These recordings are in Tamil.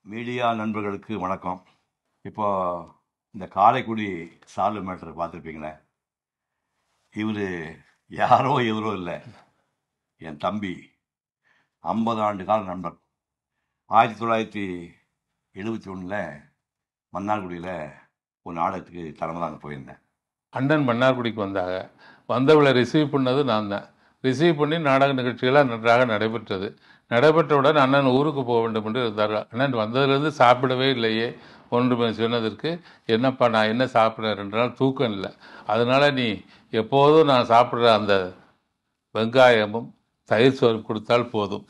மீடியா நண்பர்களுக்கு வணக்கம். இப்போ இந்த காரைக்குடி சால்வு மேட்டரை பார்த்துருப்பீங்களே, இவர் யாரோ எவரோ இல்லை, என் தம்பி, 50 ஆண்டு கால நண்பர். 1971 மன்னார்குடியில் ஒரு நாடகத்துக்கு தலைமை தாங்க போயிருந்தேன். அண்ணன் மன்னார்குடிக்கு வந்தாங்க. வந்தவளை ரிசீவ் பண்ணது நான் தான். ரிசீவ் பண்ணி நாடக நிகழ்ச்சிகளாக நன்றாக நடைபெற்றது. நடைபெற்றவுடன் அண்ணன் ஊருக்கு போக வேண்டும் என்று இருந்தார். அண்ணன் வந்ததுலேருந்து சாப்பிடவே இல்லையே ஒன்றுமே சொன்னதற்கு, என்னப்பா நான் என்ன சாப்பிட்றேன், 2 நாள் தூக்கம் இல்லை, அதனால் நீ எப்போதும் நான் சாப்பிட்ற அந்த வெங்காயமும் தயிர் சோறு கொடுத்தால் போதும்.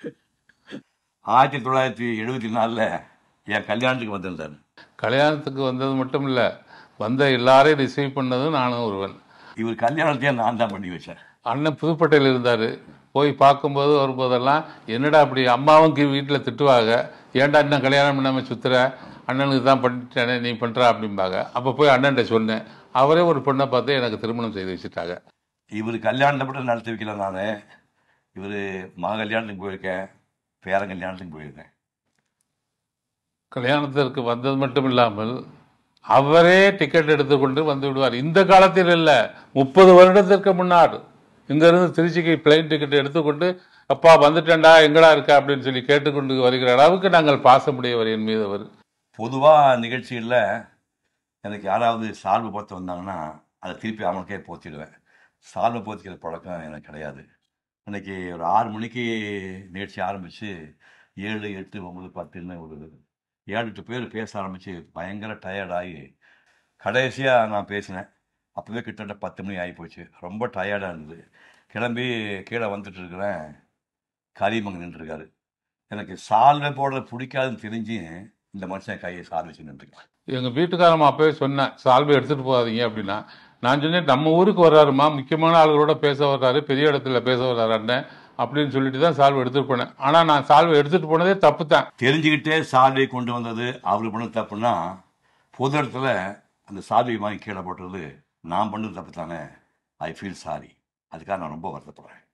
1974 என் கல்யாணத்துக்கு வந்திருந்தார். கல்யாணத்துக்கு வந்தது மட்டும் இல்லை, வந்த எல்லாரையும் ரிசீவ் பண்ணதும் நானும் ஒருவன். இவர் கல்யாணத்தையே நான் தான் பண்ணி வச்சேன். அண்ணன் புதுப்பேட்டையில் இருந்தார். போய் பார்க்கும்போது வரும்போதெல்லாம், என்னடா அப்படி அம்மாவும் வீட்டில் திட்டுவாங்க, ஏன்டா இன்னும் கல்யாணம் பண்ணாமல் சுற்றுற, அண்ணனுக்கு தான் பண்ணிட்டேனே நீ பண்ணுறா அப்படிம்பாங்க. அப்போ போய் அண்ணன்ட்ட சொன்னேன். அவரே ஒரு பொண்ணை பார்த்து எனக்கு திருமணம் செய்து வச்சுட்டாங்க. இவர் கல்யாணத்தை மட்டும் நடத்தி வைக்கல. நான் இவர் மக கல்யாணத்துக்கு போயிருக்கேன், பேரன் கல்யாணத்துக்கு போயிருக்கேன். கல்யாணத்திற்கு வந்தது மட்டும் இல்லாமல் அவரே டிக்கெட் எடுத்துக்கொண்டு வந்து விடுவார். இந்த காலத்தில் இல்லை, 30 வருடத்திற்கு முன்னாடி இங்கேருந்து திருச்சிக்கு பிளைன் டிக்கெட் எடுத்துக்கொண்டு, அப்பா வந்துட்டேன்டா எங்கடா இருக்கா அப்படின்னு சொல்லி கேட்டுக்கொண்டு வருகிற அளவுக்கு நாங்கள் பாசமுடையவர் என் மீது அவர். பொதுவாக நிகழ்ச்சிகளில் எனக்கு யாராவது சால்வை போத்து வந்தாங்கன்னா அதை திருப்பி அவனுக்கே போத்திடுவேன். சால்வை போத்திக்கிற பழக்கம் எனக்கு கிடையாது. இன்றைக்கி ஒரு 6 மணிக்கு நிகழ்ச்சி ஆரம்பித்து 7, 8, 9, 10ன்னு ஒரு 7-8 பேர் பேச ஆரம்பித்து பயங்கர டயர்டாகி கடைசியாக நான் பேசினேன். அப்போவே கிட்டத்தட்ட 10 மணி ஆகி போச்சு. ரொம்ப டயர்டாக இருந்தது. கிளம்பி கீழே வந்துட்டு இருக்கிறேன். கரீமங்க நின்றுருக்காரு. எனக்கு சால்வை போடுறது பிடிக்காதுன்னு தெரிஞ்சு இந்த மனுஷன் கையை சால்வை வச்சு நின்றுருக்கேன். எங்கள் வீட்டுக்காரம்மா அப்போவே சொன்னேன், சால்வை எடுத்துகிட்டு போகாதீங்க அப்படின்னா. நான் சொன்னேன், நம்ம ஊருக்கு வர்றாருமா, முக்கியமான ஆளுகளோட பேச வர்றாரு, பெரிய இடத்துல பேச வர்றாரு அண்ணன் அப்படின்னு சொல்லிட்டு தான் சால்வை எடுத்துகிட்டு போனேன். ஆனால் நான் சால்வை எடுத்துகிட்டு போனதே தப்பு தான். தெரிஞ்சுக்கிட்டே சால்வை கொண்டு வந்தது அவர் பண்ண தப்புன்னா, பொது இடத்துல அந்த சால்வை வாங்கி கீழே போட்டது நான் பண்ணது தப்பு தானே. I feel sorry. அதுக்காக நான் ரொம்ப வருத்தப்படுறேன்.